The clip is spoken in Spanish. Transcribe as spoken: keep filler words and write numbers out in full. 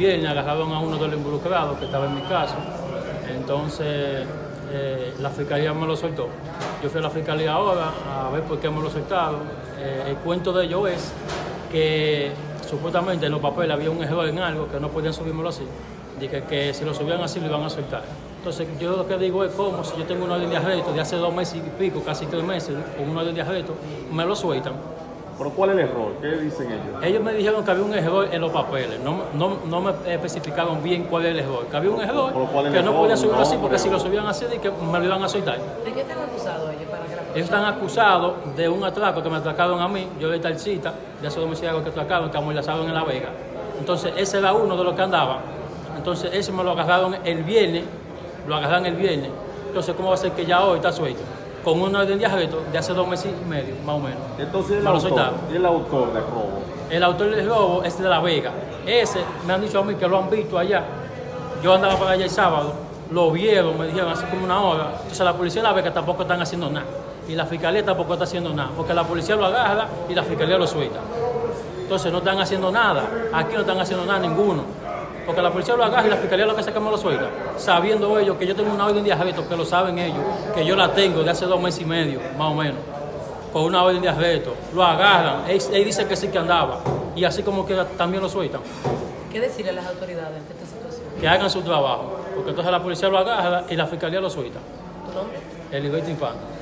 viernes agarraron a uno de los involucrados que estaba en mi caso. Entonces eh, la fiscalía me lo soltó. Yo fui a la fiscalía ahora a ver por qué me lo soltaron. Eh, el cuento de ellos es que supuestamente en los papeles había un error en algo que no podían subírmelo así. Dije que si lo subían así lo iban a soltar. Entonces yo lo que digo es como si yo tengo una orden de arresto de hace dos meses y pico, casi tres meses, con una orden de arresto, me lo sueltan. ¿Pero cuál es el error? ¿Qué dicen ellos? Ellos me dijeron que había un error en los papeles, no, no, no me especificaron bien cuál es el error, que había un error que no podía subirlo así porque si lo subían así de que me lo iban a soltar. ¿De qué están acusados ellos? Para que la Ellos están acusados de un atraco que me atracaron a mí, yo de Talcita, de esos domiciliarios que atracaron, que amordazaron en La Vega. Entonces ese era uno de los que andaba. Entonces ese me lo agarraron el viernes, lo agarraron el viernes. Entonces, ¿cómo va a ser que ya hoy está suelto? Con una orden de arresto de hace dos meses y medio, más o menos. Entonces, el, me lo autor, soltaron. ¿y el autor del robo? El autor del robo es de La Vega. Ese, me han dicho a mí que lo han visto allá. Yo andaba para allá el sábado, lo vieron, me dijeron hace como una hora. Entonces la policía de La Vega tampoco están haciendo nada. Y la fiscalía tampoco está haciendo nada. Porque la policía lo agarra y la fiscalía lo suelta. Entonces no están haciendo nada. Aquí no están haciendo nada ninguno. Porque la policía lo agarra y la fiscalía lo que hace es que me lo suelta. Sabiendo ellos que yo tengo una orden de arresto, que lo saben ellos, que yo la tengo de hace dos meses y medio, más o menos. Con una orden de arresto. Lo agarran. Él, él dice que sí que andaba. Y así como que también lo sueltan. ¿Qué decirle a las autoridades de esta situación? Que hagan su trabajo. Porque entonces la policía lo agarra y la fiscalía lo suelta. ¿Tu nombre? Eliberto Infante.